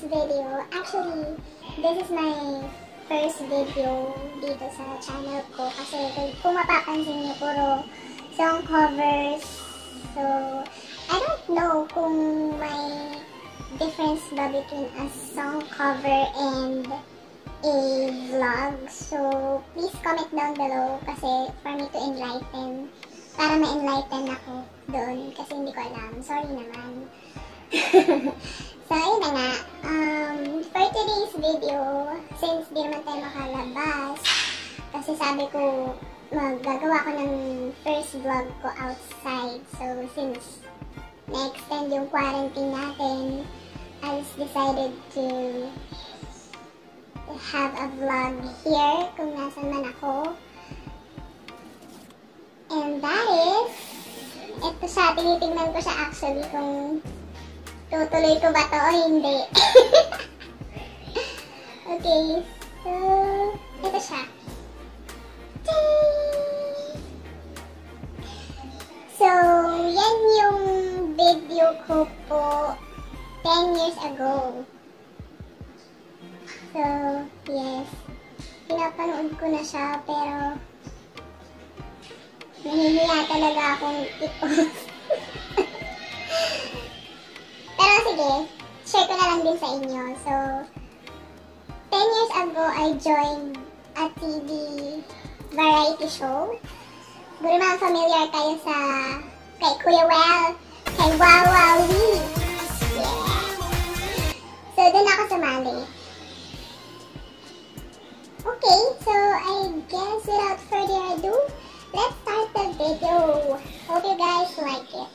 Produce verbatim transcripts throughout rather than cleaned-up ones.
video. Actually, this is my first video dito sa channel ko. Kasi kung mapapansin niyo, puro song covers. So, I don't know kung may difference ba between a song cover and a vlog. So, please comment down below kasi for me to enlighten. Para ma-enlighten ako doon kasi hindi ko alam. Sorry naman. So, ayun na nga. Um, for today's video, since di naman tayo makalabas, kasi sabi ko, maggagawa ko ng first vlog ko outside. So, since na-extend yung quarantine natin, I just decided to have a vlog here kung nasan man ako. And that is, ito siya, tinitignan ko siya actually kung tutuloy ko ba to o hindi. Okay, so, ito siya. So, yan yung video ko po ten years ago. So, yes. Pinapanood ko na siya, pero nahihiya talaga akong i-post. Pero sige, share ko na lang din sa inyo. So, ten years ago, I joined a T V variety show. Siguro mga familiar kayo sa kay Kuya Well, kay Wawawi. Yeah. So, doon ako sumali. Okay, so I guess without further ado, let's start the video. Hope you guys like it.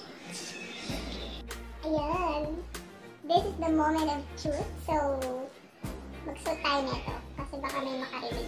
Ayan. This is the moment of truth. So, magsuot tayo nito kasi baka may makarinig.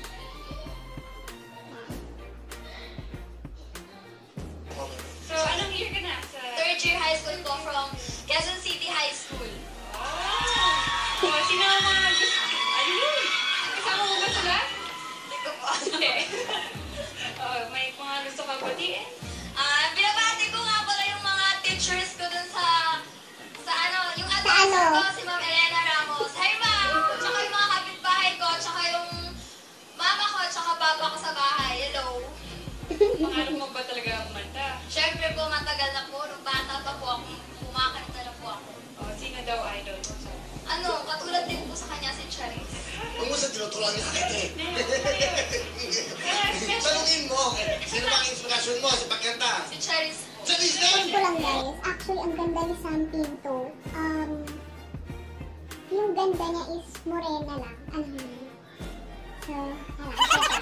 So, anong year ka na? Sa... Third year high school po from Quezon City High School. Wow! Oh, sino ang mga gusto? Ayun! Kasama mo ba sila? Hindi ko po. Okay. Oh, may mga gusto ka batiin? Ah, binabati ko nga pala yung mga teachers ko dun sa sa ano, yung Sa advisor ano? ko, si Ma'am Elena Ramos. Hi Ma'am! Tsaka yung mga kapitbahay ko, tsaka yung mama ko, tsaka papa ko sa bahay. Hello! Pangarap mo ba talaga kumanta? Siyempre po, matagal na po. Nung bata pa po ako, kumakanta na po ako. Oh, sino daw idol mo? So, Ano, katulad din po sa kanya si Charis. Huwag mo sa tinuturuan niya kita eh. special. Tanungin mo, sino bang inspirasyon mo sa pagkanta? Si Charis po. Sa Check Disney! ko lang guys. Actually, ang ganda ni Sam Pinto. Um, yung ganda niya is morena lang. Ano yun? So, alam.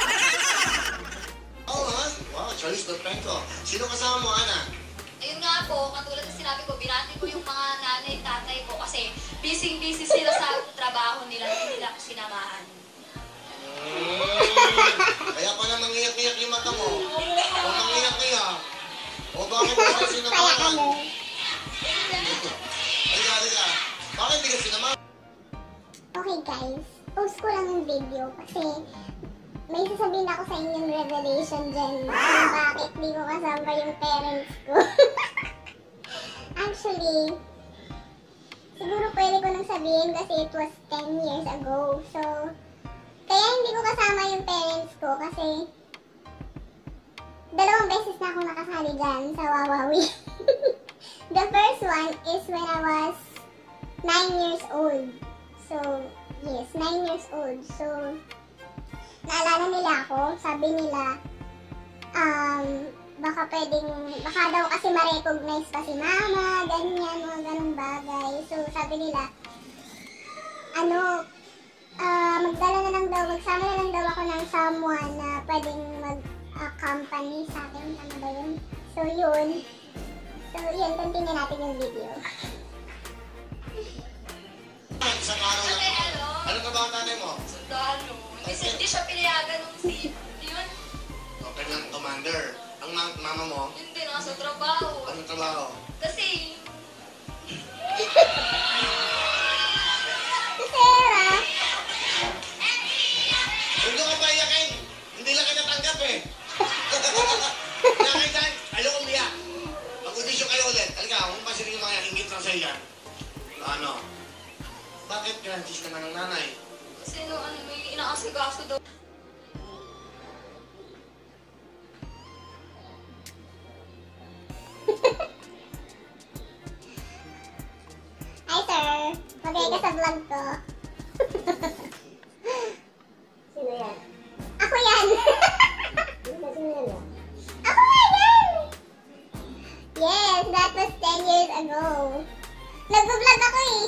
Oo ha? Wow, Charles Perfecto. Sino kasama mo, Ana? Ayun nga po, katulad ng sinabi ko, binati ko yung mga nanay, tatay ko kasi busy-busy sila sa trabaho nila, hindi nila ako sinamahan. Hmm. Kaya pala mangiyak-iyak yung mata mo. O mangiyak-iyak. O bakit hindi ka Kaya sinamahan? ano? Halika, halika. Bakit hindi ka sinamahan? Okay guys, post ko lang yung video kasi may sasabihin ako sa inyong revelation dyan kung bakit di ko kasama yung parents ko. Actually, siguro pwede ko nang sabihin kasi it was ten years ago. So, kaya hindi ko kasama yung parents ko kasi dalawang beses na ako nakasali dyan sa Wawawi. The first one is when I was nine years old. So, yes, nine years old. So, naalala nila ako, sabi nila, um, baka pwedeng, baka daw kasi ma-recognize pa si mama, ganyan, mga ganong bagay. So, sabi nila, ano, uh, magdala na lang daw, magsama na lang daw ako ng someone na pwedeng mag-accompany sa akin. Ano ba yun? So, yun. So, yun, continue natin yung video. Isang araw lang. Okay, hello. Ano ka ba ang nanay mo? Sundalo. Hindi, hindi siya pinayagan nung si... Yun. Okay lang, commander. Ang ma- mama mo, Hindi, nasa trabaho. anong trabaho? Kasi... Sarah! Huwag ka pa iyakin. Hindi lang kita tanggap eh. Kaya kayo dyan, ayoko umiyak. Mag-audition kayo ulit. Halika, huwag pa sila yung mga ingit lang sa iyan. Ano? Bakit grantis naman ng nanay? Kasi no, ano, may inaasikaso daw. Hi, sir. Magay ka sa vlog ko. Sino yan? Ako yan. Sino sino yan ah? Ako nga yan. Yes, that was ten years ago. Nag-vlog ako eh.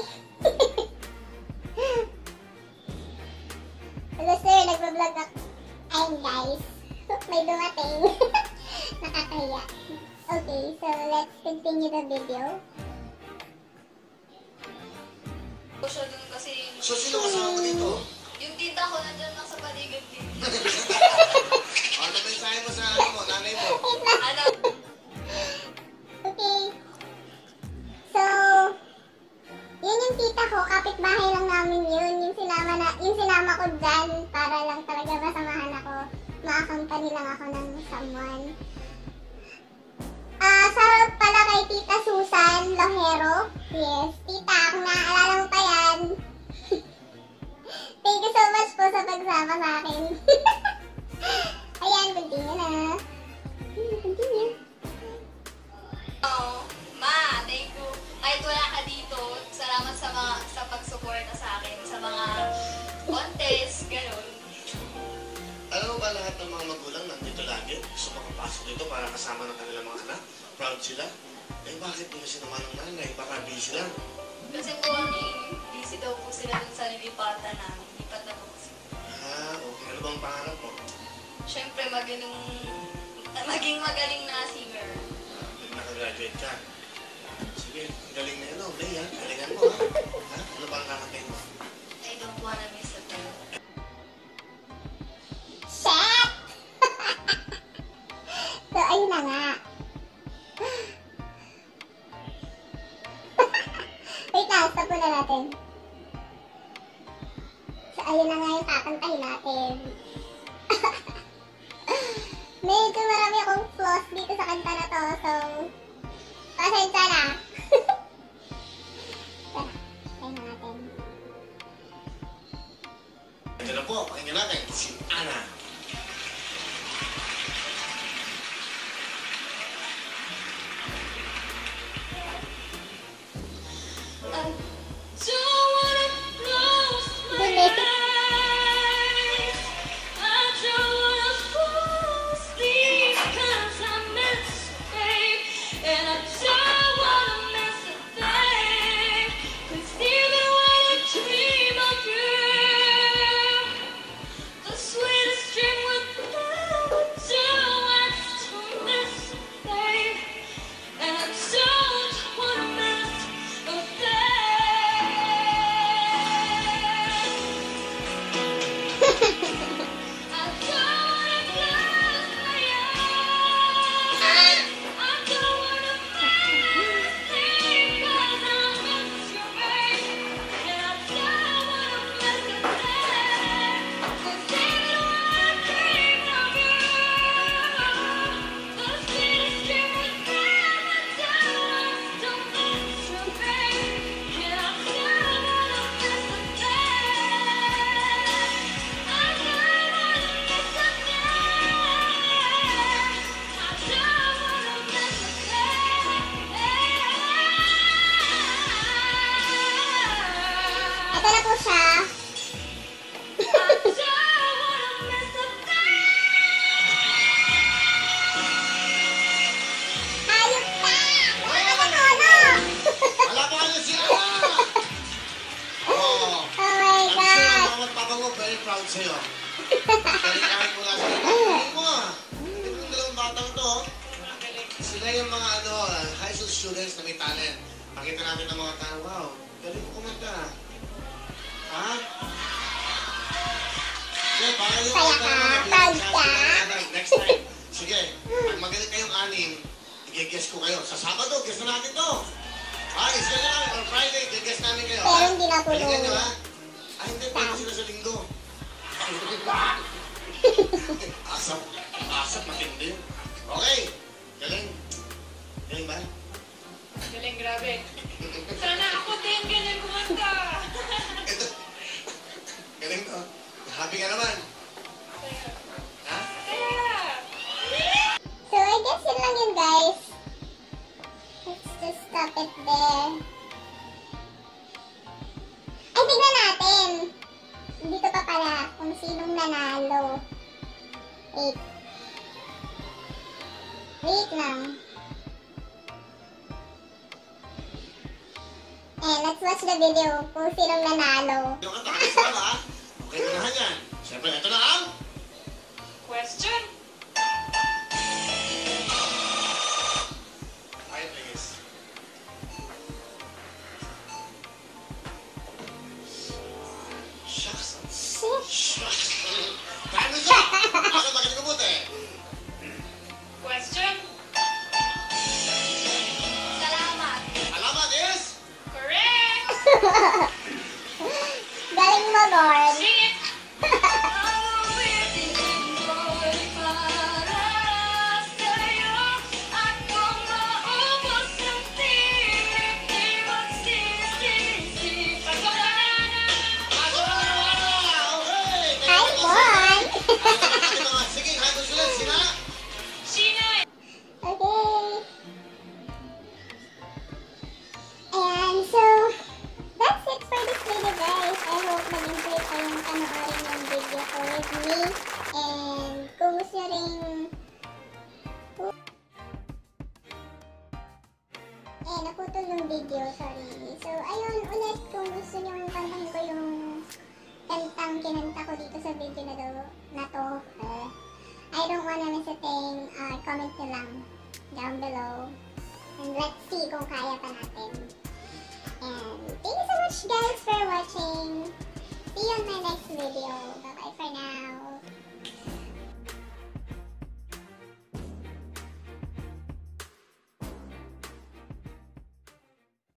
Hello, sir. Nag-vlog ako. Ayun, guys. May dumating. Nakakahiya. Okay, so let's continue the video. Siya dun kasi So, sino kasama mo dito? yung tita ko nandyan lang sa paligid din. Ano mensahe mo sa ano mo, nanay mo? Ano? Okay. So, yun yung tita ko, kapitbahay lang namin yun. Yung sinama, na, yung sinama ko dyan para lang talaga masamahan ako. Ma-accompany lang ako ng someone. Ah, shoutout pala kay Tita Susan Lohero. Yes, tita, kung naaalala mo pa yan. Thank you so much po sa pagsama sa akin. Ayan, continue na. Hmm, continue. Oh, ma, thank you. Kahit wala ka dito, salamat sa mga sa pagsuporta sa akin sa mga contest, ganun. Alam mo ba lahat ng mga magulang nandito lagi? Gusto makapasok dito para kasama ng kanilang mga anak? Proud sila? Eh bakit nila sinama ng nanay? Baka busy lang. Kasi po, ni busy daw po sila dun sa nilipatan namin. Lipat na po kasi. Ah, okay. Ano bang pangarap mo? Siyempre, magaling, maging magaling na singer. Ah, pag nakagraduate ka. Sige, galing na ano. May ha? Galingan mo ha? Ha? Ano bang kakatayin mo? I don't wanna miss a thing. Shit! So, ayun na nga. Wait lang, stop muna natin. So, ayun na nga yung kakantahin natin. Medyo marami akong flaws dito sa kanta na to, so, pasensya na. Tara, try na natin. Ito na po, pakinggan natin si Ana. I don't wanna close my Dali. eyes. I don't wanna fall asleep 'cause I miss you, babe. And I don't wanna miss a thing. 'Cause even when I dream of you, the sweetest dream would never do. I don't miss you, babe. And I don't wanna miss a thing. I don't wanna close my eyes. I don't wanna miss a thing 'cause I miss you, babe. And I don't wanna miss a thing. 'Cause even when I dream of you, the sweetest dream would never do. I don't miss you, babe. And I don't wanna miss a thing. I don't wanna miss a thing. I don't wanna miss a thing. Ito na po siya. I don't wanna miss a thing. Hayop ka! Ano ka tono? Alabahan niyo si Ana! Oh, Oh my I'm sure God! ang mga papa mo very proud sa'yo. Galingan mo lang sa'yo. Galing mo ah. Hindi mo yung dalawang batang to. oh. Sila yung mga ano, high school students na may talent. Makita natin ng mga tao, wow, galing mo kumanta. Ha? Sige, baka yung Kaya kanta ka, naman, proud bilang ka. sa next time. Sige, pag magaling kayong anim, i-guess ko kayo. Sa Sabado, guess na natin to. Ah, is ka lang, or Friday, i-guess namin kayo. Pero ha? hindi na tulog. Galingan nyo, ha? Ah, hindi, pwede sila sa linggo. Asap, asap, matindi. Okay, galing. Galing ba? Galing, grabe. Sana ako din ganyan kumanta. Ito. Galing to. Happy ka naman. Ha? Kaya. So, I guess yun lang yun, guys. Let's just stop it there. Ay, tignan natin. Dito pa pala kung sinong nanalo. Wait. Wait lang. Eh, let's watch the video kung sinong nanalo. Yung kanta kayo sa ha? Okay na naman yan. Siyempre, ito na ang... Question? Ay, please. Shucks. Shucks. Kaya mo siya! Ako makinig ko buti. Question? Salamat. Alamat is... Correct! Galing mo, Lord. Sing it! I won! Sige, high school students, sila! Sheena! Okay. And so, that's it for this video, guys. I hope nag-enjoy kayong panoorin yung video ko with me. And kung gusto rin... Eh, naputol yung video, sorry. So, ayun, ulit, kung gusto nyo kantahin ko yung kantang kinanta ko dito sa video na to, na to eh, I don't wanna miss a thing, uh, comment nyo lang down below. And let's see kung kaya pa natin. And thank you so much, guys, for watching. See you on my next video. Bye-bye for now.